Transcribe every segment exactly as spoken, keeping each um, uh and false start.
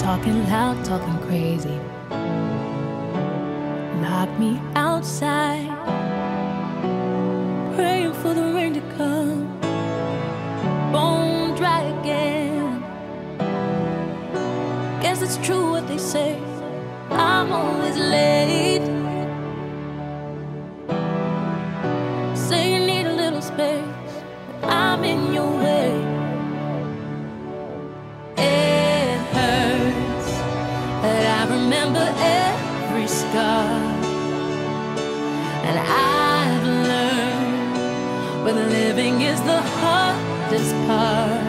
Talking loud, talking crazy. Lock me outside, praying for the rain to come. Bone dry again. Guess it's true what they say, I'm always late. Say you need a little space, but I'm in your way. It hurts, but I remember every scar. And I've learned when living is the hardest part.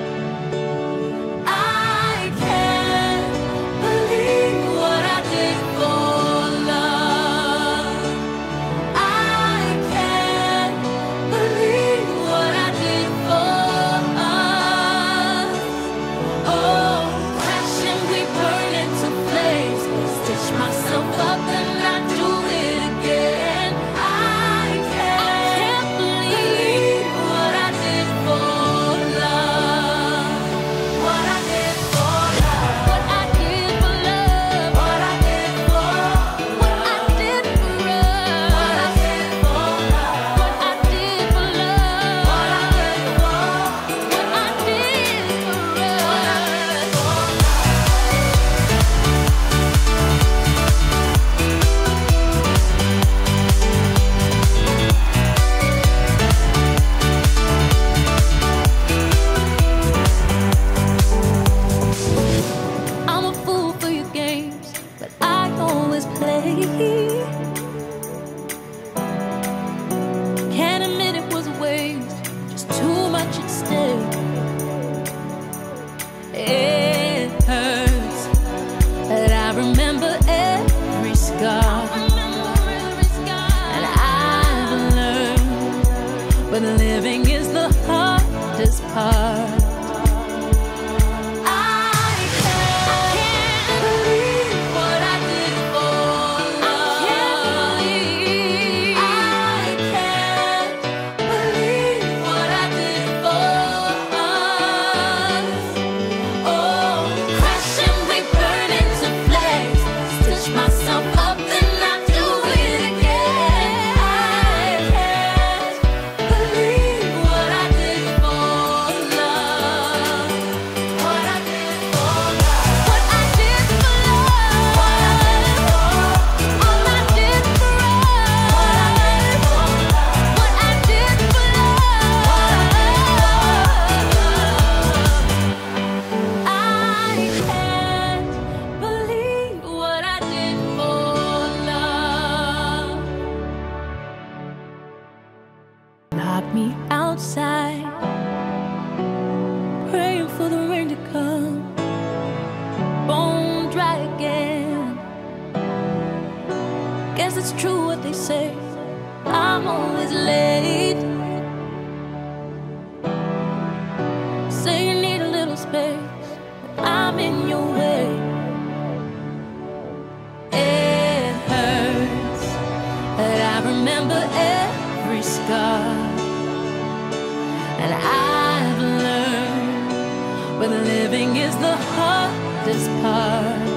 I can't believe what I did for love. I can't believe what I did for us. Oh, crashing, we burn into flames. Stitch myself up and I do it again. I can't believe what I did for love. What I did for love. What I did for love. What I did for love. What I did for love. What I did for love. What I did for love. What I did for love. What I did for I'm a fool for your games, but I always play. Can't admit it was a waste, just too much at stake. It hurts, but I remember every scar. And I've learned when living is the hardest part. I can't believe what I did for love. I can't believe what I did for us. Oh, crashing, we burn into flames. Stitch myself up and I do it again. I can't believe what I did for love. What I did for love. What I did for love. What I did for love. All I did for us. What I did for love. What I can't believe what I did for love. Lock me outside, praying for the rain to come. Bone dry again. Guess it's true what they say, I'm always late. Say you need a little space, but I'm in your way. It hurts, but I remember every scar. And I've learned when living is the hardest part.